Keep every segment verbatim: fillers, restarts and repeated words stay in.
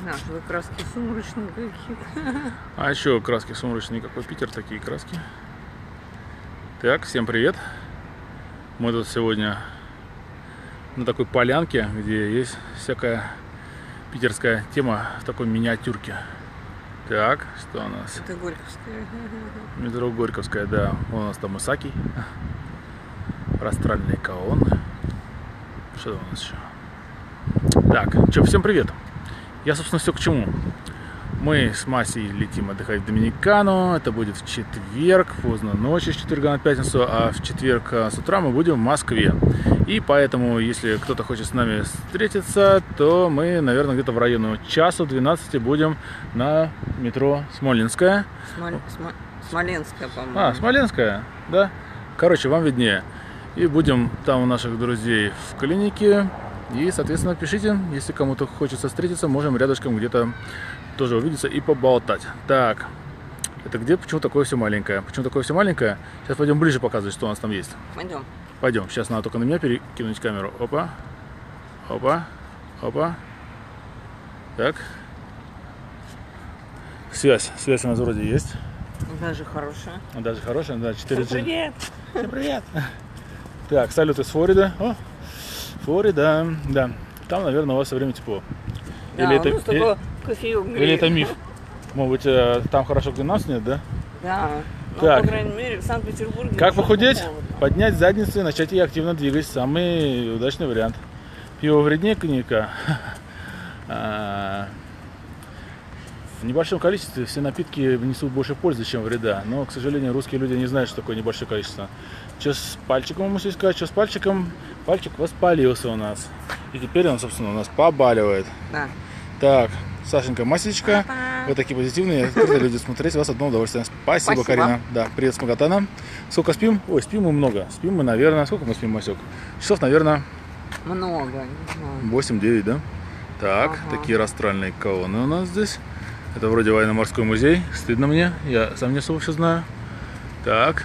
Наши краски сумрачные какие-то. А еще краски сумрачные, какой Питер, такие краски. Так, всем привет. Мы тут сегодня на такой полянке, где есть всякая питерская тема в такой миниатюрке. Так, что у нас? Это Горьковская. Метро Горьковская, да. У нас там Исаакий. Растральные колонны. Что у нас еще? Так, что, всем привет. Я, собственно, все к чему. Мы с Масей летим отдыхать в Доминикану. Это будет в четверг, поздно ночью, с четверга на пятницу. А в четверг с утра мы будем в Москве. И поэтому, если кто-то хочет с нами встретиться, то мы, наверное, где-то в районе часу двенадцати будем на метро Смоленская. Смоль... Смо... Смоленская, по-моему. А, Смоленская, да? Короче, вам виднее. И будем там у наших друзей в клинике. И, соответственно, пишите, если кому-то хочется встретиться, можем рядышком где-то тоже увидеться и поболтать. Так, это где? Почему такое все маленькое? Почему такое все маленькое? Сейчас пойдем ближе показывать, что у нас там есть. Пойдем. Пойдем. Сейчас надо только на меня перекинуть камеру. Опа, опа, опа. Так. Связь. Связь у нас вроде есть. Даже хорошая. Даже хорошая, да, четыре джи. Всем привет. Всем привет. Так, салют из Флориды. О, Флорида, да. Там, наверное, у вас все время тепло. Да, или, это, или, или это миф? Может быть, там хорошо, где нас нет, да? Да. Но, так. по крайней мере, в Санкт-Петербурге. Как похудеть? Поднять задницу и начать ее активно двигать. Самый удачный вариант. Пиво вреднее коньяка. В небольшом количестве все напитки несут больше пользы, чем вреда. Но, к сожалению, русские люди не знают, что такое небольшое количество. Что с пальчиком, мы можем сказать, что с пальчиком? Пальчик воспалился у нас. И теперь он, собственно, у нас побаливает. Да. Так, Сашенька, Масечка. Папа. Вы такие позитивные, открытые люди. Смотреть вас одно удовольствие. Спасибо, Спасибо, Карина. Да, привет с Магатана. Сколько спим? Ой, спим мы много. Спим мы, наверное, сколько мы спим, Масек? Часов, наверное, Много, не знаю. восемь-девять, да? Так, Ага. такие растральные колонны у нас здесь. Это вроде военно-морской музей. Стыдно мне, я сам не особо все знаю. Так.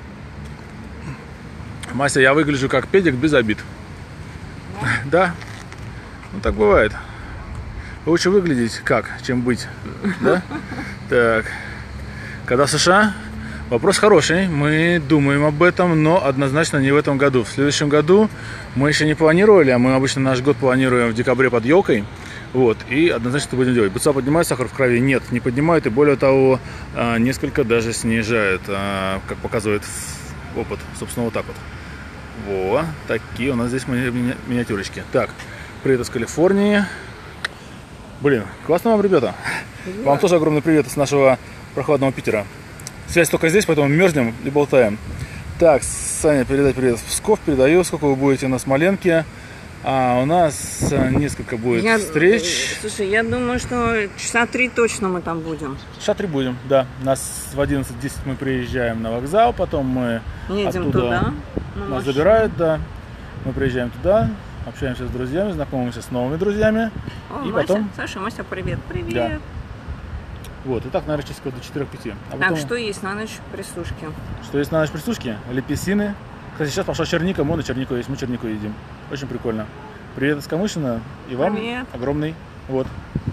Мася, я выгляжу как педик без обид. Да? Ну так бывает. Лучше выглядеть как, чем быть. Да? Так. Когда в США? Вопрос хороший. Мы думаем об этом, но однозначно не в этом году. В следующем году мы еще не планировали, а мы обычно наш год планируем в декабре под елкой. Вот, и однозначно это будем делать. БЦА поднимает сахар в крови? Нет, не поднимает, и более того, несколько даже снижает, как показывает опыт. Собственно, вот так вот. Во, такие у нас здесь ми ми миниатюрочки. Так, привет из Калифорнии. Блин, классно вам, ребята. Да. Вам тоже огромный привет из нашего прохладного Питера. Связь только здесь, поэтому мерзнем и болтаем. Так, Саня, передай привет в Псков, передаю. Сколько вы будете на Смоленке? А у нас несколько будет я, встреч. Слушай, я думаю, что часа три точно мы там будем. Часа три будем, да. Нас в одиннадцать десять мы приезжаем на вокзал, потом мы едем оттуда туда. Нас машине. забирают, да. Мы приезжаем туда, общаемся с друзьями, знакомимся с новыми друзьями. О, и Мася, потом... Саша, Мася, привет, привет. Да. Вот, и так, наверное, часиков до четырёх-пяти. А так, потом... что есть на ночь присушки? Что есть на ночь присушки? Лепесины. Кстати, сейчас пошла черника, можно чернику есть, мы чернику едим. Очень прикольно. Привет из Камышина. И вам привет. Огромный. Вот.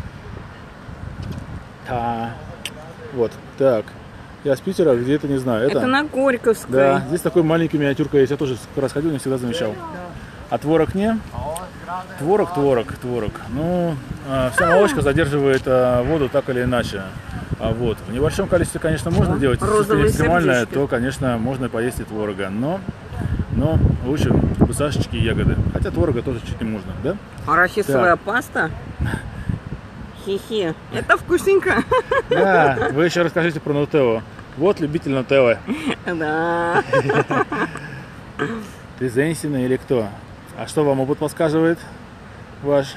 А, вот, так. Я с Питера, где это не знаю. Это, это на Горьковской. Да, здесь такой маленький миниатюрка есть. Я тоже раз ходил, не всегда замечал. А творог не? Творог, творог, творог. Ну, э, вся молочка задерживает э, воду так или иначе. А вот в небольшом количестве, конечно, можно делать. Если экстремальное, сердечки. То, конечно, можно поесть и творога. Но, но лучше сашечки и ягоды. Хотя творога тоже чуть не можно, да? Арахисовая паста? Хи-хи. Это вкусненько. Да, вы еще расскажите про нутеллу. Вот любитель нутеллы. Да. Ты Зенсина или кто? А что вам опыт подсказывает ваш?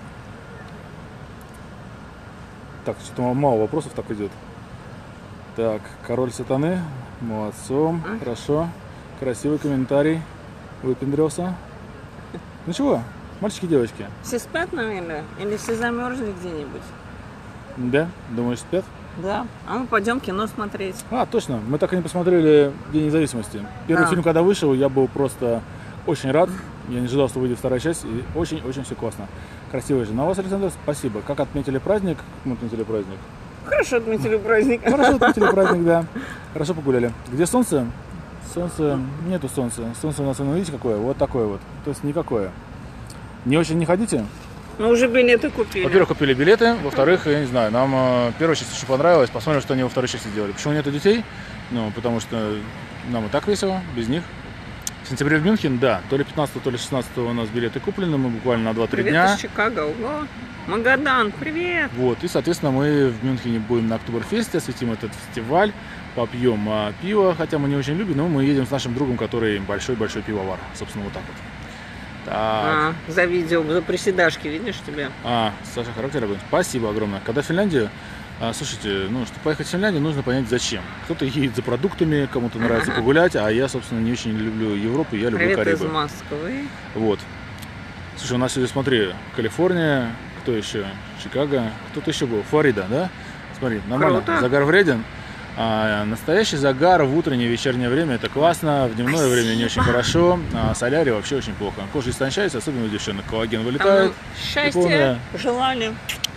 Так, что-то мало вопросов так идет. Так, король сатаны. Молодцом. А? Хорошо. Красивый комментарий. Выпендрился. Ну чего, мальчики и девочки? Все спят, наверное? Или все замерзли где-нибудь? Да? Думаешь, спят? Да. А мы пойдем кино смотреть. А, точно. Мы так и не посмотрели День независимости. Первый да. фильм, когда вышел, я был просто очень рад. Я не ожидал, что выйдет вторая часть. И очень-очень все классно. Красивая же. На вас, Александр, спасибо. Как отметили праздник? Как мы отметили праздник? Хорошо отметили праздник. Хорошо отметили праздник, да. Хорошо погуляли. Где солнце? Солнце... Нету солнца. Солнце у нас, ну, видите, какое? Вот такое вот. То есть никакое. Не очень не ходите? Ну, уже билеты купили. Во-первых, купили билеты. Во-вторых, я не знаю, нам э, первая часть очень понравилась. Посмотрим, что они во второй части сделали. Почему нету детей? Ну, потому что нам и так весело, без них. В сентябре в Мюнхен, да. То ли пятнадцатого, то ли шестнадцатого у нас билеты куплены. Мы буквально на два-три дня. Привет из Чикаго. Ого. Магадан, привет. Вот. И, соответственно, мы в Мюнхене будем на Октоберфесте, осветим этот фестиваль, попьем а, пиво, хотя мы не очень любим, но мы едем с нашим другом, который большой-большой пивовар. Собственно, вот так вот. Так. А, за видео, за приседашки, видишь тебя? А, Саша, характер огонь. Спасибо огромное. Когда в Финляндию, а, слушайте, ну, чтобы поехать в Финляндию, нужно понять зачем. Кто-то едет за продуктами, кому-то нравится погулять, а я, собственно, не очень люблю Европу, я люблю Привет Карибы. из Москвы. Вот. Слушай, у нас сегодня, смотри, Калифорния, кто еще? Чикаго, кто-то еще был? Флорида, да? Смотри, нормально. Круто. Загар вреден. А, настоящий загар в утреннее и вечернее время это классно, в дневное Спасибо. время не очень хорошо, а в солярии вообще очень плохо. Кожа истончается, особенно у девчонок, коллаген вылетает. Там счастья полная- желали.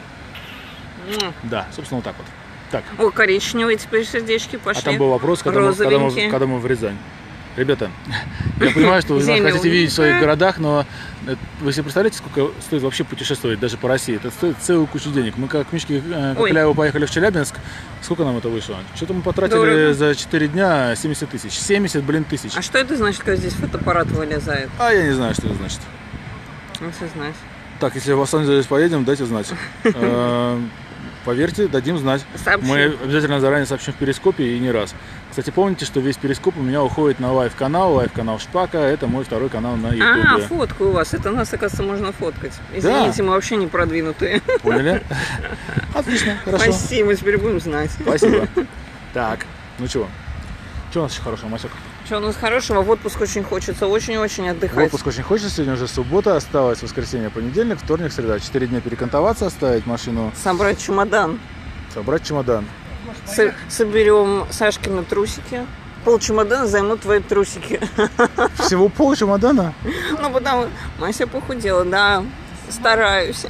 М. Да, собственно, вот так вот. Так, О, коричневые теперь сердечки а пошли. там был вопрос, когда мы, когда, мы, Розовенькие. когда мы в Рязань. Ребята, я понимаю, что вы нас Зелененькая. хотите видеть в своих городах, но э, вы себе представляете, сколько стоит вообще путешествовать даже по России? Это стоит целую кучу денег. Мы как Мишки э, Ой. Кокляева поехали в Челябинск. Сколько нам это вышло? Что-то мы потратили Дорого. за четыре дня семьдесят тысяч. семьдесят, блин, тысяч. А что это значит, когда здесь фотоаппарат вылезает? А я не знаю, что это значит. Ну, все знаешь. Так, если в Лос-Анджелес поедем, дайте знать. Э, Поверьте, дадим знать. Сообщим. Мы обязательно заранее сообщим в Перископе и не раз. Кстати, помните, что весь Перископ у меня уходит на лайв-канал, лайв-канал Шпака. Это мой второй канал на А, Ютубе. фотку у вас. Это нас, оказывается, можно фоткать. Извините, мы вообще не продвинутые. Поняли? Отлично, хорошо. Спасибо, теперь будем знать. Спасибо. Так, ну чего? Что у нас еще хорошего, Масек? Что у нас хорошего? В отпуск очень хочется, очень-очень В отдыхать. отпуск очень хочется. Сегодня уже суббота, осталось воскресенье, понедельник, вторник, среда. Четыре дня перекантоваться, оставить машину, Собрать чемодан. собрать чемодан. С- соберем Сашкины трусики. Пол чемодана займут твои трусики. Всего пол чемодана? Ну, потому Мася похудела, да. Стараюсь.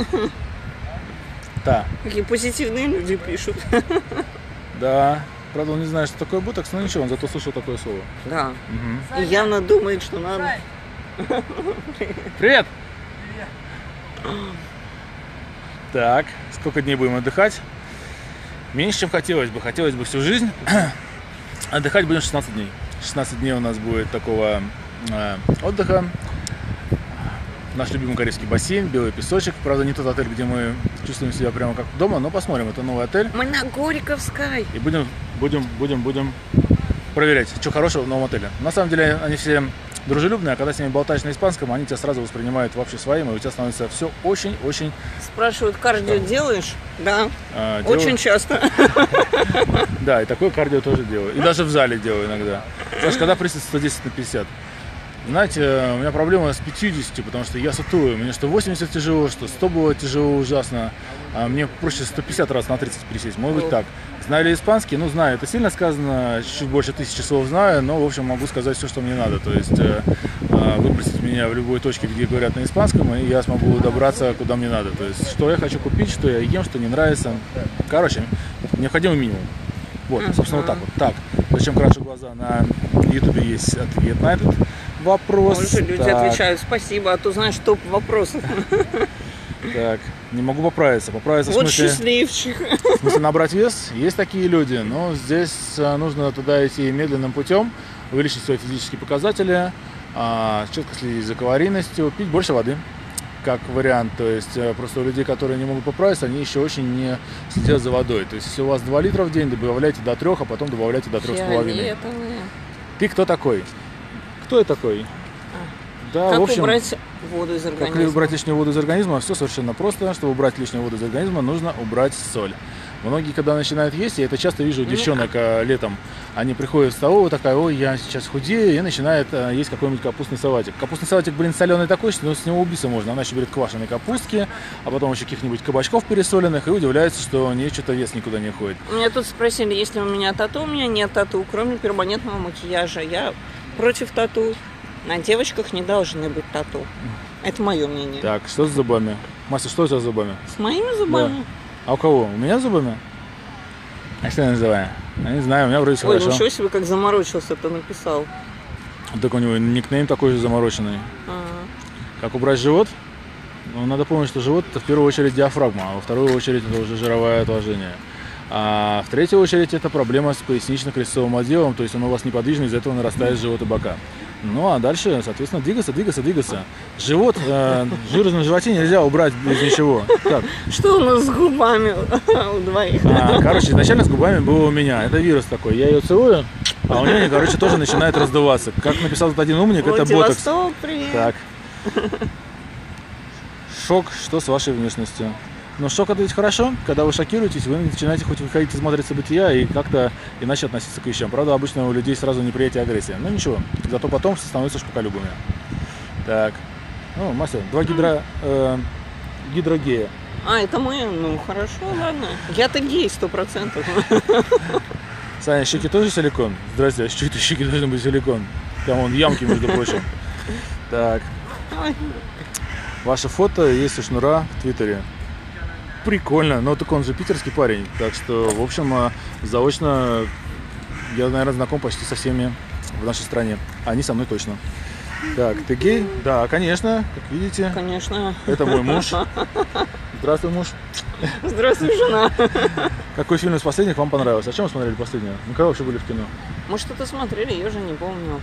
Да. Какие позитивные люди пишут. Да. Правда, он не знает, что такое бутокс, но ничего, он зато слышал такое слово. Да. Мгм. И явно думает, что надо. Привет! Так, сколько дней будем отдыхать? Меньше, чем хотелось бы. Хотелось бы всю жизнь. Отдыхать будем шестнадцать дней. шестнадцать дней у нас будет такого э, отдыха. Наш любимый корейский бассейн, белый песочек. Правда, не тот отель, где мы чувствуем себя прямо как дома, но посмотрим. Это новый отель. Мы на Горьковской. И будем, будем, будем, будем проверять, что хорошего в новом отеле. На самом деле, они все дружелюбные, а когда с ними болтаешь на испанском, они тебя сразу воспринимают вообще своим, и у тебя становится все очень-очень Спрашивают, кардио делаешь? Да. э, дело- Очень часто. Да, и такое кардио тоже делаю. И даже в зале делаю иногда. Саш, когда присед сто десять на пятьдесят? Знаете, э, у меня проблема с пятьюдесятью, потому что я сутулый. Мне что восемьдесят тяжело, что сто было тяжело ужасно. А мне проще сто пятьдесят раз на тридцать присесть. Может быть так. Знаю ли испанский? Ну, знаю. Это сильно сказано. Чуть больше тысячи слов знаю, но, в общем, могу сказать все, что мне надо. То есть э, э, выпросить меня в любой точке, где говорят на испанском, и я смогу добраться, куда мне надо. То есть, что я хочу купить, что я ем, что не нравится. Короче, необходимый минимум. Вот, собственно, вот так вот. Так, зачем крашу глаза? На Ютубе есть ответ на этот вопрос. Уже люди Так, отвечают спасибо, а то знаешь топ вопросов. Так, не могу поправиться. Поправиться Вот в смысле, счастливчик. в смысле набрать вес. Есть такие люди, но здесь а, нужно туда идти медленным путем, увеличить свои физические показатели, а, четко следить за калорийностью, пить больше воды. Как вариант, то есть э, просто у людей, которые не могут поправиться, они еще очень не следят за водой. То есть если у вас два литра в день, добавляйте до трех, а потом добавляйте до трех с половиной. Фиолетовые. Ты кто такой? Кто я такой? Да, Как в общем, убрать воду из как организма? убрать лишнюю воду из организма? Все совершенно просто. Чтобы убрать лишнюю воду из организма, нужно убрать соль. Многие, когда начинают есть, я это часто вижу у девчонок а, летом, они приходят в столовую, такая, ой, я сейчас худею, и начинает а, есть какой-нибудь капустный салатик. Капустный салатик, блин, соленый такой, что ну, с него убиться можно. Она еще берет квашеной капустки, а потом еще каких-нибудь кабачков пересоленных, и удивляется, что у нее что-то вес никуда не ходит. Меня тут спросили, есть ли у меня тату. У меня нет тату, кроме перманентного макияжа. Я против тату. На девочках не должны быть тату. Это мое мнение. Так, что с зубами? Мастер, что у тебя с зубами? С моими зубами? Да. А у кого? У меня с зубами? А что я называю? Я не знаю, у меня вроде все Ой, хорошо. ничего себе, как заморочился-то написал. Так у него никнейм такой же замороченный. А-а. Как убрать живот? Ну, надо помнить, что живот это в первую очередь диафрагма, а во вторую очередь это уже жировое отложение. А в третью очередь это проблема с пояснично-крестцовым отделом, то есть он у вас неподвижный, из-за этого нарастает живот и бока. Ну а дальше, соответственно, двигаться, двигаться, двигаться. Живот, э, жир на животе нельзя убрать без ничего. Так. Что у нас с губами у двоих? А, короче, изначально с губами было у меня. Это вирус такой. Я ее целую, а у нее, короче, тоже начинает раздуваться. Как написал тут один умник, это ботокс. Привет. Так. Шок, что с вашей внешностью? Но шок это ведь хорошо, когда вы шокируетесь, вы начинаете хоть выходить из матрицы бытия и как-то иначе относиться к вещам. Правда, обычно у людей сразу неприятие и агрессия. Но ничего, зато потом становятся шпаколюбами. Так, ну, мастер, два гидро, э, гидрогея. А, это мы? Ну, хорошо, ладно. Я-то гей, сто процентов. Саня, щеки тоже силикон? Здрасте, а щеки, щеки должны быть силикон. Там вон ямки, между прочим. Так. Ваше фото есть у Шнура в Твиттере. Прикольно, но так он же питерский парень, так что, в общем, заочно я, наверное, знаком почти со всеми в нашей стране, они со мной точно. Так, ты гей? Да, конечно, как видите. Конечно. Это мой муж. Здравствуй, муж. Здравствуй, жена. Какой фильм из последних вам понравился? А чем вы смотрели последнего? Ну, когда вообще были в кино? Мы что-то смотрели, я уже не помню.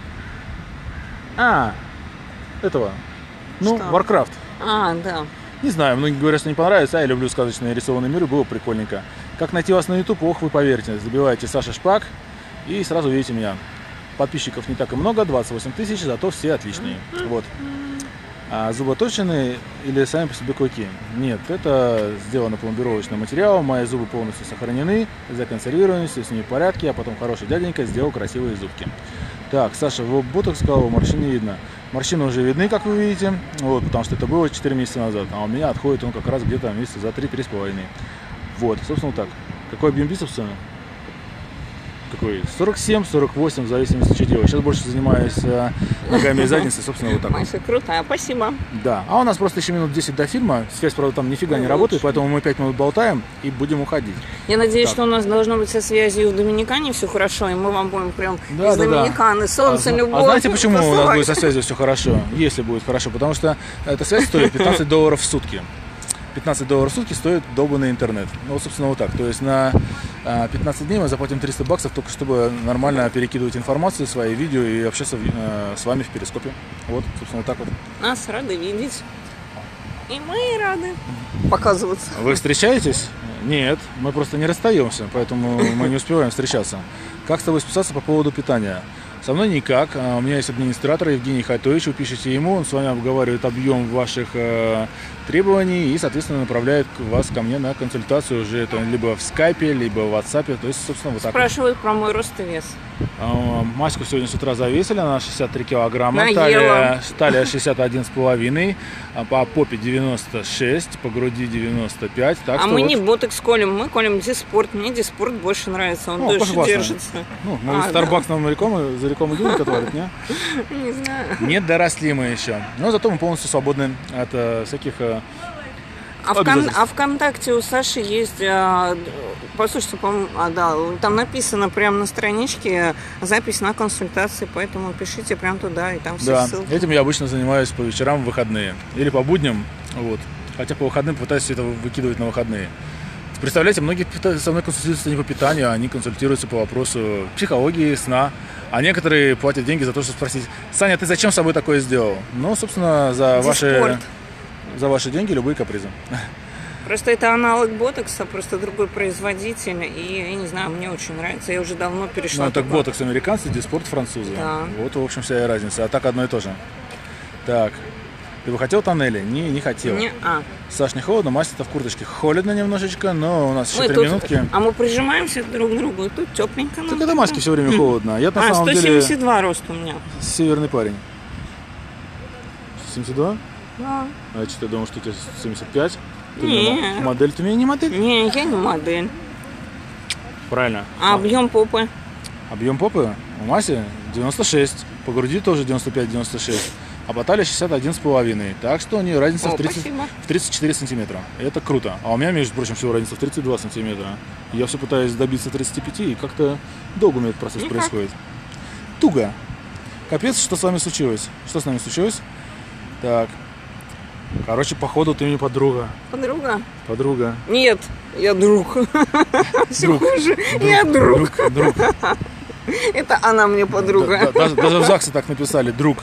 А, этого. Ну, Что? Warcraft. А, да. Не знаю, многие говорят, что не понравится, а я люблю сказочные рисованные миры, было прикольненько. Как найти вас на YouTube? Ох, вы поверьте, забиваете Саша Шпак и сразу увидите меня. Подписчиков не так и много, двадцать восемь тысяч, зато все отличные. Вот. А зуботочины или сами по себе клыки? Нет, это сделано пломбировочным материалом, мои зубы полностью сохранены, законсервированы, все с ними в порядке, а потом хороший дяденька сделал красивые зубки. Так, Саша, в ботокс сказал, морщин не видно. Морщины уже видны, как вы видите, вот, потому что это было четыре месяца назад, а у меня отходит он как раз где-то месяца за три-три с половиной. Вот, собственно, так. Какой объем бицепса? Какой? сорок семь сорок восемь, в зависимости от чего. Сейчас больше занимаюсь э, ногами и задницей, собственно, вот так. Мася, крутая, спасибо. Да, а у нас просто еще минут десять до фильма, связь, правда, там нифига не работает, поэтому мы пять минут болтаем и будем уходить. Я надеюсь, Так. что у нас должно быть со связью в Доминикане все хорошо, и мы вам будем прям Да, из да, да. Доминиканы, солнце, а, любовь. а знаете, почему у нас посылать? будет со связью все хорошо? Если будет хорошо, потому что эта связь стоит пятнадцать долларов в сутки. пятнадцать долларов в сутки стоит долбанный интернет. Ну, вот, собственно, вот так. То есть на пятнадцать дней мы заплатим триста баксов, только чтобы нормально перекидывать информацию, свои видео и общаться э, с вами в перископе. Вот, собственно, вот так вот. Нас рады видеть. И мы рады показываться. Вы встречаетесь? Нет, мы просто не расстаемся, поэтому мы не успеваем встречаться. Как с тобой списаться по поводу питания? Со мной никак. У меня есть администратор Евгений Хайтович. Вы пишете ему, он с вами обговаривает объем ваших э, требований и, соответственно, направляет вас ко мне на консультацию уже это либо в скайпе, либо в ватсапе. То есть, собственно, вот так. Спрашивают про мой рост и вес. А, Маську сегодня с утра завесили, она шестьдесят три килограмма, Наела. талия, талия шестьдесят один с половиной, по попе девяносто шесть, по груди девяносто пять. Так А что мы вот... не ботокс колем, мы колем диспорт. Мне диспорт больше нравится, он О, дольше согласна. держится. Ну, может, А, Starbucks нам рекламу, за рекламу денег отвалит, не? Не знаю. Не доросли мы еще. Но зато мы полностью свободны от э, всяких... Э, А, в кон... обязательств. а ВКонтакте у Саши есть, а, послушайте, по-моему, а, да, там написано прямо на страничке запись на консультации, поэтому пишите прямо туда, и там все да, ссылки. этим я обычно занимаюсь по вечерам в выходные. Или по будням, вот. Хотя по выходным пытаюсь все это выкидывать на выходные. Представляете, многие со мной консультируются не по питанию, они консультируются по вопросу психологии, сна. А некоторые платят деньги за то, чтобы спросить: Саня, ты зачем с собой такое сделал? Ну, собственно, за ваши, за ваши деньги любые капризы. Просто это аналог ботокса, просто другой производитель, и, я не знаю, мне очень нравится, я уже давно перешла. Ну, так туда. ботокс американцы, диспорт французы. Да. Вот, в общем, вся и разница. А так одно и то же. Так, ты бы хотел тоннели? Не, не хотел. Не, а. Саш, не холодно? Мастер-то в курточке. Холодно немножечко, но у нас еще Мы три тут- минутки. А мы прижимаемся друг к другу, и тут тепленько. Так это Маське все время холодно. Я на А, самом сто деле семьдесят два рост у меня. северный парень. семьдесят два? Да. А я что-то думал, что у тебя семьдесят пять. Ты Не. мне мо- модель, ты мне не модель? Не, я не модель. Правильно. А объем попы? Объем попы у Маси девяносто шесть. по груди тоже девяносто пять — девяносто шесть, а по талии шестьдесят один с половиной. Так что у нее разница О, в, тридцать, в тридцать четыре сантиметра. Это круто. А у меня, между прочим, всего разница в тридцать два сантиметра. Я все пытаюсь добиться тридцати пяти, и как-то долго у меня этот процесс Никак. происходит. Туго. Капец, что с вами случилось? Что с нами случилось? Так. Короче, походу ты мне подруга. Подруга? Подруга. Нет, я друг. Все хуже. Я друг. Друг. Это она мне подруга. Даже, даже в ЗАГСе так написали, друг.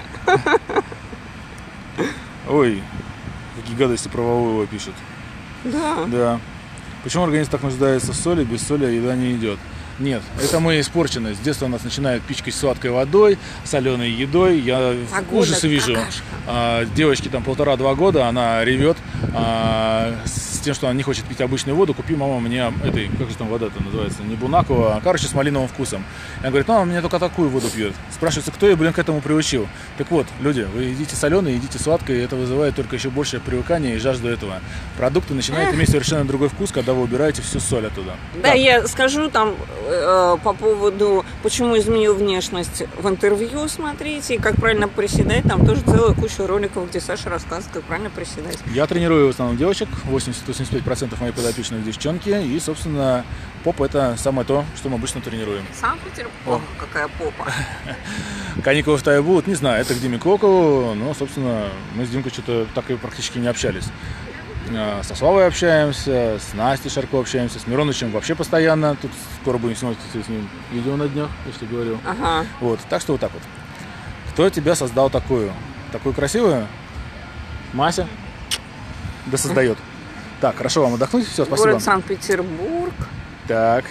Ой, какие гадости про Вову пишут. Да. Да. Почему организм так нуждается в соли, без соли еда не идет? Нет, это мы испорчены. С детства нас начинают пичкать сладкой водой, соленой едой. Я Погода, ужасы вижу. А, девочке там полтора-два года, она ревет а, с тем, что она не хочет пить обычную воду. Купи, мама, мне этой, как же там вода-то называется, не Бунакова, а, короче, с малиновым вкусом. Она говорит, мама, мне только такую воду пьет. Спрашивается, кто ее, блин, к этому приучил? Так вот, люди, вы едите соленое, едите сладкое, и это вызывает только еще большее привыкание и жажду этого. Продукты начинают иметь совершенно другой вкус, когда вы убираете всю соль оттуда. Да, так. Я скажу там э, по поводу, почему изменил внешность в интервью, смотрите, как правильно приседать, там тоже целая куча роликов, где Саша рассказывает, как правильно приседать. Я тренирую в основном девочек, восемьдесят-восемьдесят пять процентов моих подопечных девчонки, и, собственно, попа — это самое то, что мы обычно тренируем. Санкт-Петербург, какая попа. Каникулы в Тае будут, не знаю, это к Диме Клокову, но, собственно, мы с Димкой что-то так и практически не общались. Со Славой общаемся, с Настей Шарко общаемся, с Миронычем вообще постоянно. Тут скоро будем снимать с ним видео на днях, я что говорил. Ага. Вот, так что вот так вот. Кто тебя создал такую? Такую красивую? Мася? Да создает. Так, хорошо вам отдохнуть, все, спасибо. Город Санкт-Петербург. Так.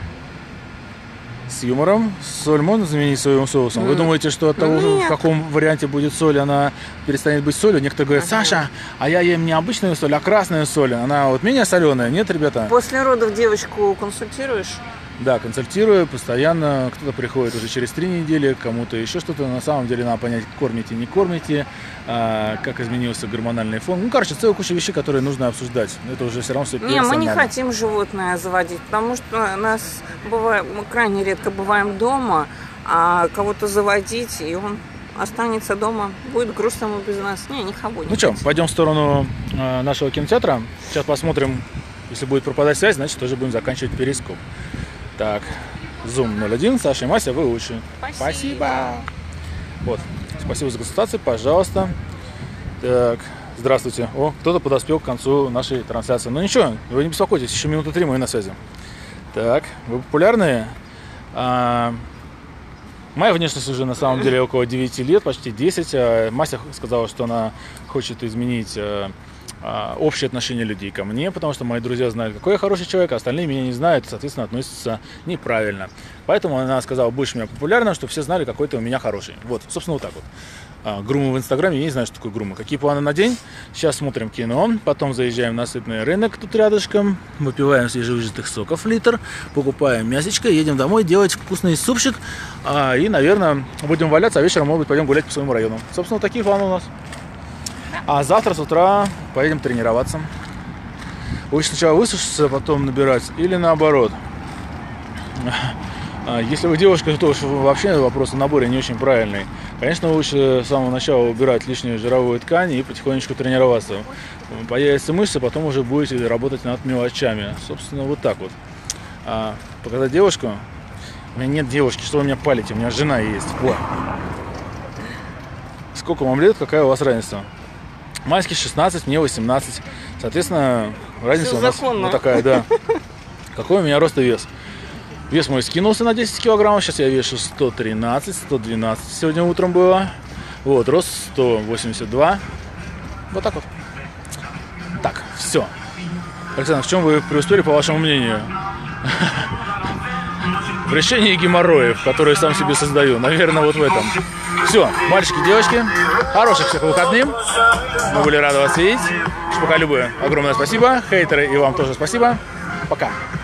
С юмором. Соль можно заменить соевым соусом? Mm. Вы думаете, что от того, Нет. в каком варианте будет соль, она перестанет быть солью? Некоторые говорят, ага. Саша, а я ем не обычную соль, а красную соль. Она вот менее соленая. Нет, ребята? После родов девочку консультируешь? Да, консультирую постоянно. Кто-то приходит уже через три недели, кому-то еще что-то. На самом деле надо понять, кормите, не кормите, а, как изменился гормональный фон. Ну, короче, целая куча вещей, которые нужно обсуждать. Это уже все равно все Не, мы не хотим животное заводить, потому что нас бывает, мы крайне редко бываем дома, а кого-то заводить, и он останется дома, будет грустно ему без нас. Не, никого не Ну что, пойдем в сторону э, нашего кинотеатра. Сейчас посмотрим, если будет пропадать связь, значит тоже будем заканчивать перископ. Так, Zoom ноль один, Саша и Мася, вы лучше. Спасибо. Спасибо. Вот, спасибо за консультацию, пожалуйста. Так, здравствуйте. О, кто-то подоспел к концу нашей трансляции. Ну ничего, вы не беспокойтесь, еще минуты три мы на связи. Так, вы популярные? А, моя внешность уже на самом деле около девяти лет, почти десять. А Мася сказала, что она хочет изменить а, а, общее отношение людей ко мне, потому что мои друзья знают, какой я хороший человек, а остальные меня не знают, соответственно, относятся неправильно. Поэтому она сказала, будешь у меня популярным, чтобы все знали, какой ты у меня хороший. Вот, собственно, вот так вот. А, грумы в Инстаграме, я не знаю, что такое грумы. Какие планы на день? Сейчас смотрим кино, потом заезжаем на сытный рынок тут рядышком, выпиваем свежевыжатых соков литр, покупаем мясечко, едем домой делать вкусный супчик, а, и, наверное, будем валяться, а вечером, может быть, пойдем гулять по своему району. Собственно, вот такие планы у нас. А завтра с утра поедем тренироваться. Лучше сначала высушиться, потом набирать, или наоборот. Если вы девушка, то вообще вопрос о наборе не очень правильный. Конечно, лучше с самого начала убирать лишнюю жировую ткань и потихонечку тренироваться. Появятся мышцы, потом уже будете работать над мелочами. Собственно, вот так вот. А показать девушку? У меня нет девушки, что вы меня палите? У меня жена есть. Во. Сколько вам лет? Какая у вас разница? Майский шестнадцать, мне восемнадцать. Соответственно, разница Все у нас законно. вот такая, да. Какой у меня рост и вес? Вес мой скинулся на десять килограммов. Сейчас я вешу сто тринадцать, сто двенадцать сегодня утром было. Вот, рост сто восемьдесят два. Вот так вот. Так, все. Александр, в чем вы преуспели, по вашему мнению? В решении геморроев, которые сам себе создаю. Наверное, вот в этом. Все, мальчики, девочки, хороших всех выходных. Мы были рады вас видеть. Шпаколюбы, огромное спасибо. Хейтеры, и вам тоже спасибо. Пока.